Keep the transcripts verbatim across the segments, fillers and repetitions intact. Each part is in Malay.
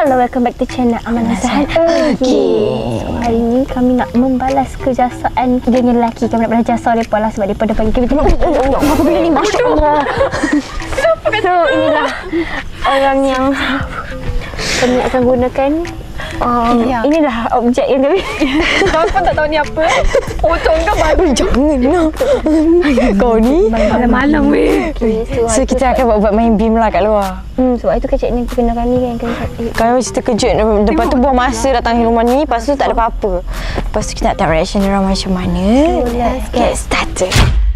Hello, welcome back to channel Aman Nasihat. Okay. So, hari ni kami nak membalas kejasaan geng lelaki. Kami nak balas jasa mereka lah sebab mereka dah panggil kami tengok. Oh, apa benda ni? Masya Allah. So, inilah orang yang kami akan gunakan. Um, ya. Inilah objek yang kami. Kau pun tak tahu ni apa. Pocong ke baru? Jangan lah. Kau ni malam-malam weh. Okay, so, So kita akan buat-buat main beam lah kat luar. Hmm, sebab itu kecik ni kena kami kan. Kena Kalau cerita kejut, lepas tu buang masa datang rumah ni, lepas tu tak ada apa-apa. Lepas tu kita nak tengok reaction diorang macam mana. So, let's get started.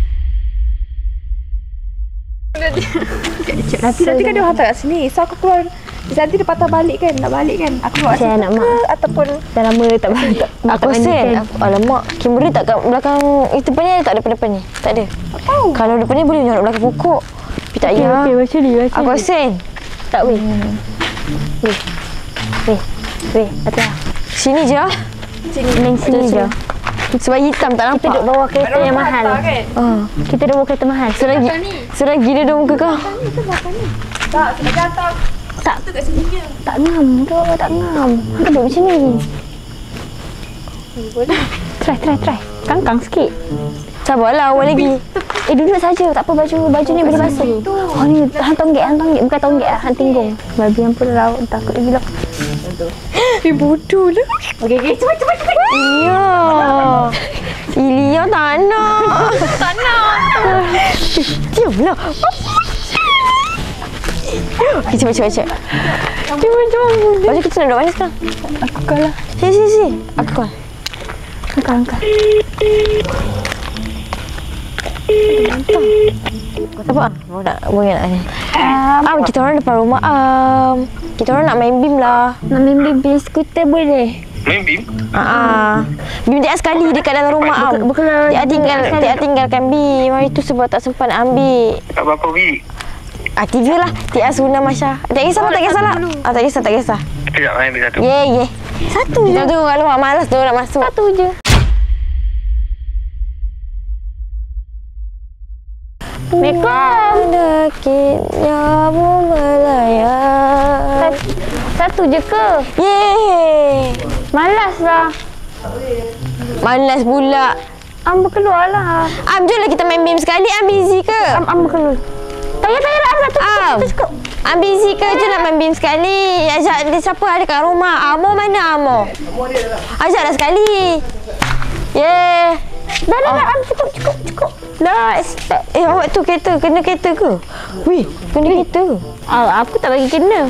Nanti nanti kan dia hantar kat sini. So aku keluar. Nanti dia patah balik kan. Nak balik kan. Aku keluar Saya nak mak. Ataupun dah lama tak balik. Aku sen. Alamak, kamera tak kat belakang itu depan ni, tak ada depan ni. Tak ada. tahu. Kalau depan ni boleh nyorok belakang pokok. Tapi tak Okay, payah. okay, macam ni, macam Aku ni. sen. Tak weh. Weh. Weh. Weh, atas. Sini je ah. Sini. Main sini je. Sebab hitam tak Kita nampak. duduk bawah kereta yang mahal. Kan? Ah. Kita duduk bawah kereta mahal. Selagi selagi dia ada muka kau. Tak, sudah hantar. Tak. Tu kat sini je. Tak ngam tu, tak ngam. Kita duduk macam ni. Boleh. Try, try, try. Kangkang sikit. Sabarlah awal lagi. Eh, duduk saja. Tak apa, baju baju ni boleh basuh. Oh, ni han tonggek, han tonggek. Bukan tonggek, han tinggung. Babi yang pun laut. Takut dia bilang. Eh bodoh lah. Okey, okey. Cepat, cepat, cepat. Iya. Ilia tak nak. Tak nak. Diamlah. Okay, cepat, cepat, cepat. Cepat, cepat. Baju kita nak duduk mana sekarang? Aku kalah. Sini, sini, sini. Aku call. Angkat, angkat. Apa? Mau nak, boleh nak ni. Um, Am, kita orang depan rumah Am. Kita orang nak main beam lah. Nak main baby skuter boleh? Main beam? Haa. Beam dia sekali dekat dalam rumah Am. Bukan Dia tinggal, dia tinggalkan beam. Hari tu sebab tak sempat nak ambil. Tak berapa biji? Ah, tiga lah. Tiga Suna Masya. Tak kisahlah, tak kisahlah. Ah, tak kisah, tak kisah. Sekejap, main ambil satu. Ye, ye. Satu je. Kita tunggu kat luar. Malas tu nak masuk. Satu je. Assalamualaikum. Dekitnya melayang. Satu je ke? Yeay. Malas lah. Malas pula. Am berkeluar lah. Am, jomlah kita main beam sekali. Am busy ke? Am, am berkeluar. Tak payah, tak payah. Am, satu cukup. Am. Satu cukup. Am busy ke? Jom nak main beam sekali. Ajak dia siapa ada kat rumah. Amo mana Amo? Amo dia lah. Ajaklah sekali. Yeay. Dah, dah, dah. Am, cukup, cukup, cukup. Dah, stop. Eh, awak tu kereta. Kena kereta ke? Wih, kena kereta. Ah, aku tak bagi kena.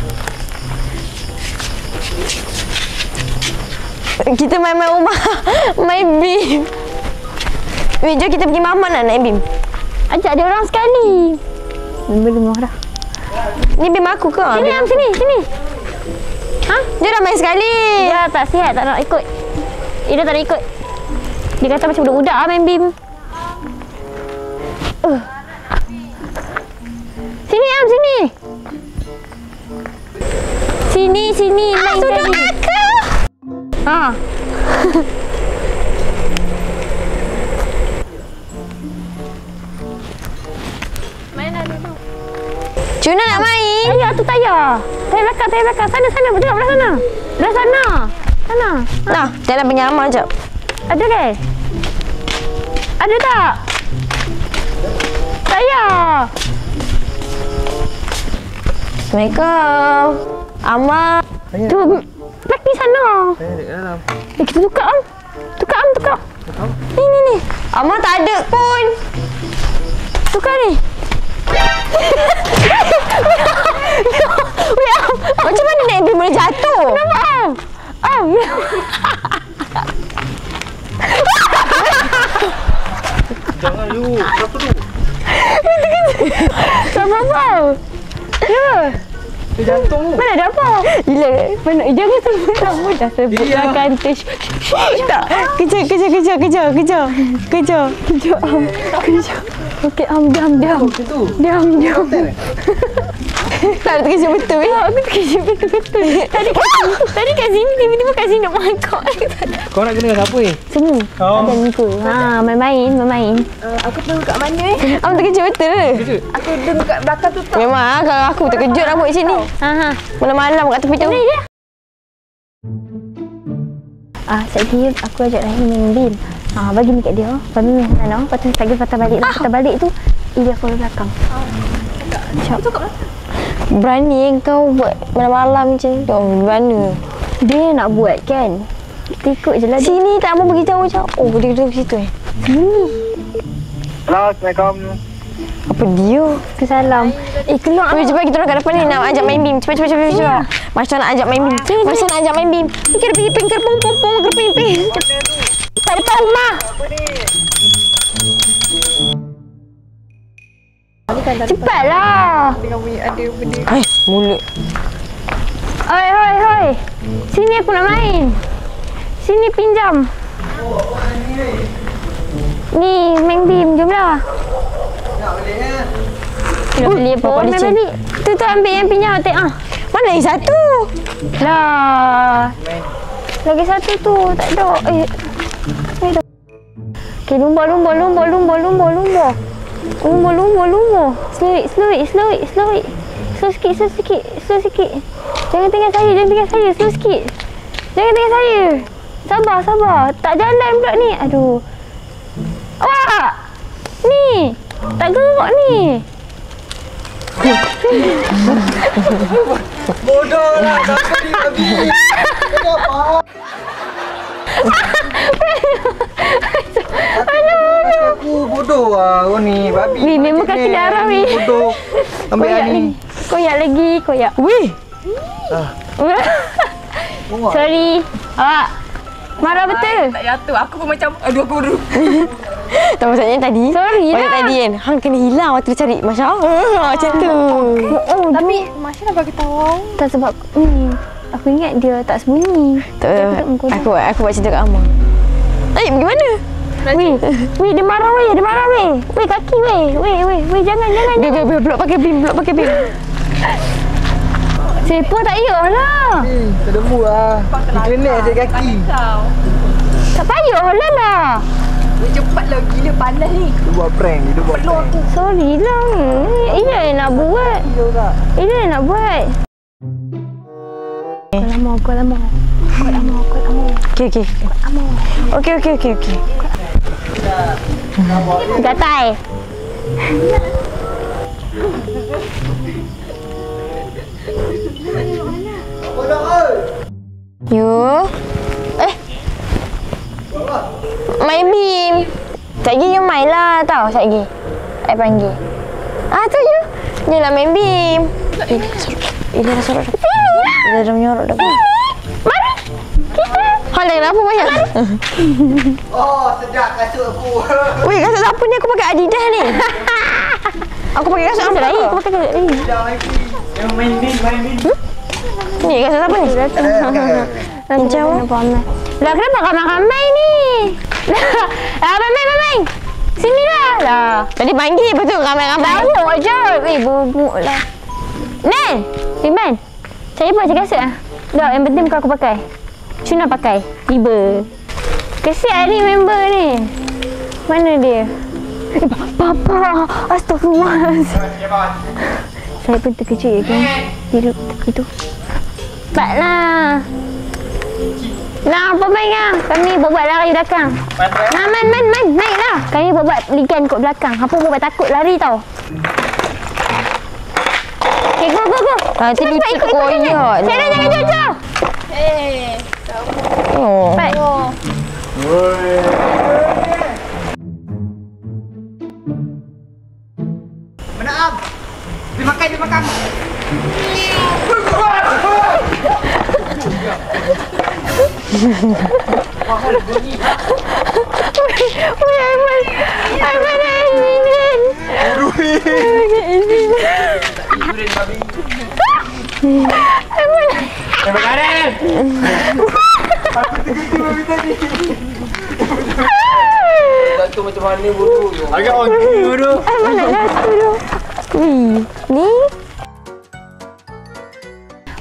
Kita main-main rumah. Main beam. Weh, jom kita pergi mamak nak naik beam. Ajak dia orang sekali. Belum dah. Ni beam aku ke? Sini, Am, sini, sini. Ha? Jom dah main sekali. Dia tak sihat, tak nak ikut. Ida tak nak ikut. Dia kata macam budak-budak lah main beam. Uh. Sini, Am, sini. Sini, sini. Ah, main sudah sekali. aku. Ha. Juna nak main? Tayar tu tayar. Tayar belakang, tayar belakang. Sana, sana. Tengok belah sana. Belah sana. Sana. Nah, jalan penyamar jap. Ada ke? Ada tak? Tayar. Assalamualaikum. Amal. Tu, lelaki sana. Eh, kita tukar, Am. Tukar, Am, tukar. Ni, ni, ni. Amal tak ada pun. Tukar ni. Weh, Am. Macam mana naik beam boleh jatuh? Kenapa, Am? Am. Jangan you. Siapa tu? Tak apa-apa. Ya. Eh, jantung tu. Mana ada apa? Gila. Mana? Eh, jangan sebut nama. Dah sebut Iya. lah kantor. Tak. Kejar, kejar, kejar, kejar, kejar. Kejar. Kejap, Am. Kejap. Okey, Am, diam, diam. Situ. Diam, diam. Tak terkejut betul eh. Aku terkejut betul-betul. Tadi kat sini, tadi kat sini, tiba-tiba kat sini nak mangkuk. Kau nak kena dengan siapa ni? Sini. Oh. Ada muka. Ha, main-main, main-main. Uh, aku tunggu kat mana eh? Awak terkejut betul ke? Kejut. Aku tunggu kat belakang tu tak. Memang ah, kalau aku terkejut rambut sini. Ha ha. Malam-malam kat tepi tu. Ini dia. Ah, sekejap aku ajak Rahim main bil. Ah, bagi ni kat dia. Lepas ni main sana. Lepas tu lagi patah balik. Ah. Patah balik tu, dia aku belakang. Cak. Berani kau buat malam-malam macam ni. Oh, mana? Dia nak buat kan. Kita ikut je lah dia. Sini tak mau beritahu macam. Oh, dia duduk situ eh. Sini. Halo, Assalamualaikum. Apa dia? Kesalam. Eh, keluar. Weh, cepat kita orang kat depan ni nak ajak main bim. Cepat cepat cepat cepat. Macam nak ajak main bim. Macam nak ajak main bim. Pikir pikir pikir pung pung pung pikir pikir. Kat depan rumah. Cepatlah. Dengan bunyi ada benda. Hai, mulut. Oi, oi, oi. Sini aku nak main. Sini pinjam. Ni, main bim. Jomlah. Nak beli apa? Bapak Main licin. balik. Tu tu ambil yang pinjam. Tengok. Ah. Mana lagi satu? Lah. Lagi satu tu. Tak ada. Eh. Eh, dah. Okay, lumba, lumba, lumba, lumba, lumba, lumba. Lumba, lumba, lumba. Slow it, slow it, slow it, slow it. Slow sikit, slow sikit, slow sikit. Jangan tinggal saya, jangan tinggal saya. Slow sikit. Jangan tinggal saya. Sabar, sabar. Tak jalan pula ni. Aduh. Wah! Ni. Tak gerak ni. Bodoh lah, kenapa dia babi? Kau faham? Aku bodoh lah kau ni, babi. Weh, memang macam kaki ni. darah, weh. Bodoh. Ambil Koyak ni. lagi. Koyak lagi, koyak. Weh. Muak. Sorry. Awak. Marah betul. Tak jatuh. Aku pun macam aduh aku bodoh. Tak maksudnya tadi. Sorry Pada lah. tadi kan. Hang kena hilang waktu dia cari Masya Allah. Macam tu. Oh, Tapi Masya nak bagi tahu. tak sebab ni. Aku ingat dia tak sembunyi. Tak, Dia duduk muka dia. aku aku buat cerita kat Amang. Eh, bagaimana? Weh, weh dia marah weh, dia marah weh. Weh kaki weh. Weh, weh, weh jangan jangan. Biar, biar, biar. Blok pakai bim, blok pakai bim. Sepa tak payahlah. Eh, tak ada mood lah. Dia kena asyik kaki. Kau. Tak payahlah lah. Weh, cepat lah. Gila panas ni. Dia buat prank, dia buat Peluk prank. aku. Sorry lah. Ini yang nak buat. Dia tak. Ini yang nak buat. Kau lama, kau lama. Kau lama, kau lama. Okey, okey. Lama. Okey, okey, okey, okey. Gatai. Bodoh oi. You. Eh. Main bim. Sekejap lagi you main lah tau. Sekejap lagi. I panggil. Ah, tu you. Dia nak main bim. Eh, dia dah sorok. Eh, dia dah sorok. Dia dah menyorok dah. Mari. Kita. Hal lain apa banyak? Oh, sedap kasut aku. Weh, kasut siapa ni? Aku pakai Adidas ni. Aku pakai kasut apa lain? Aku pakai kasut lain. Dah main bin. Yang main bin, main bin. Ni kasut siapa ni? Macam mana? Lah kenapa ramai-ramai ni? Lah, main-main, main-main. Sini lah. Lah. Tadi panggil lepas tu ramai-ramai. Bawa je. Eh, bubuk lah. Nen! Riman. Cari apa? Cari kasut lah. Dah, yang penting bukan aku pakai. Cuna pakai. Tiba. Kesian ni member ni. Mana dia? Eh, Papa. Astagfirullah. Saya pun terkejut ya kan. Hidup terkejut. Cepatlah. Nah, apa main lah? Kami buat-buat lari belakang. Nah, man, man, man. Naiklah. Kami buat-buat ligan kot belakang. Apa buat takut lari tau. Okay, go, go, go. Nanti Cepat, lucu cepat, ikut, ikut, koyak. ikut. Saya dah jangan jauh-jauh. Eh. Oh. Cepat. Mana Am? Dia makan, dia makan. Weh, Aiman. Aiman dah ingin. Tu macam mana bodoh tu? Agak on bodoh. Aiman nak jatuh tu. Wih, ni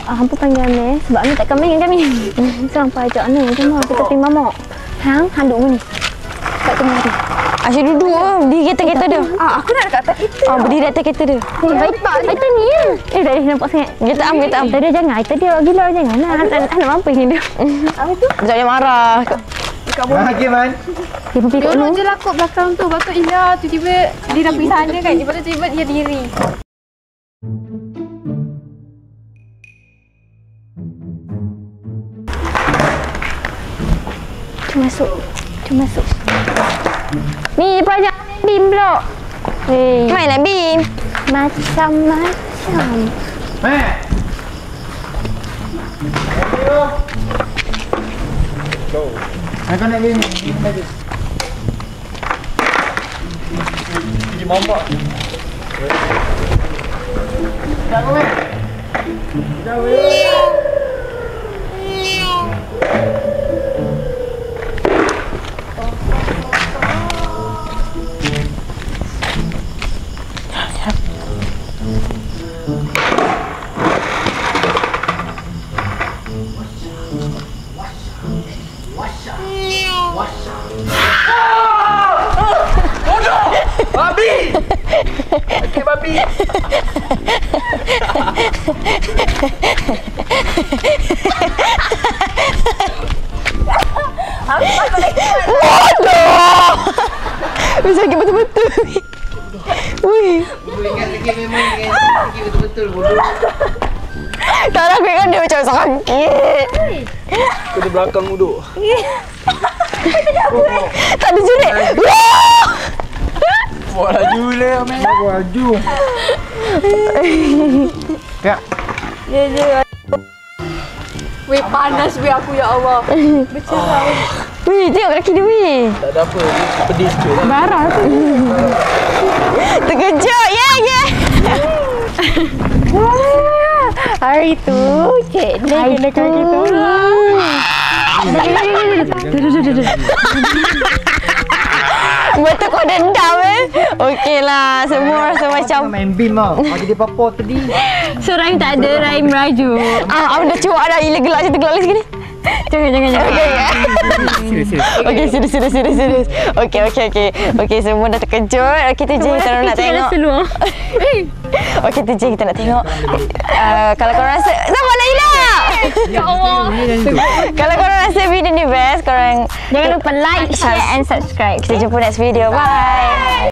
ah, hampa panggil Amir sebab Amir tak kami dengan kami. So hampa ajak ni, jom lah kita pergi mamak. Hang, hang duduk ni. Tak tengah ni. Asyik duduk lah. Berdiri kereta-kereta dia. Ah, aku nak dekat atas kita. Ah, berdiri atas kereta dia. Eh, baik tak? Itu ni ya. Eh, dah nampak sangat. Kita am, kita am. Kita dia jangan. Kita dia gila jangan. Nah, anak anak mampu ni dia. Apa tu? Sekejap dia marah. Dekat bawah. Nah, Man. Dia pergi kat Tolong lu. je lah kot belakang tu. Lepas tu Ila tiba-tiba dia dah pergi sana kan. Lepas tu tiba-tiba dia diri. Cuma masuk. Cuma masuk. Ni pajak bim pula. Hei. Main lah, Bim. Macam-macam. Man. Go. Aku nak bim. Pergi mampak. Dah kau, Man. Dah, weh. Babi! Okey, babi. Bodoh! Bisa sakit betul-betul ni. Wih. Bodoh ingat lagi memang ingat lagi betul-betul bodoh. Tak nak ingat dia macam sakit. Kau di belakang duduk. Tak ada jerit. Bawa laju le, Man. Bawa laju. Ya. Ya, ya. Weh, panas weh aku ya Allah. Bercerah. Wih, tengok kaki dia, wih. Tak ada apa, pedis je lah. Barah tu. Terkejut, ya, ya. Hari tu, cik dia kena kaki tu. Betul kau dendam eh. Okeylah, semua rasa macam Main bim tau. Ada dia papa tadi. So, Rahim tak ada, Rahim merajuk. ah, aku dah cuak dah. Ila gelak macam tu, gelak lagi sekali. Jangan, jangan, jangan. Okey, Serius, serius. okey, serius, serius, serius, serius. Okey, okey, okey. Okey, semua dah terkejut. Okey, tu je kita nak tengok. Seluar. Okey, tu je kita nak tengok. Uh, kalau korang rasa... Sabarlah, Ila! Ya Allah. Kalau korang rasa video ni best, korang... Jangan lupa like, share and subscribe. Kita jumpa next video. Bye!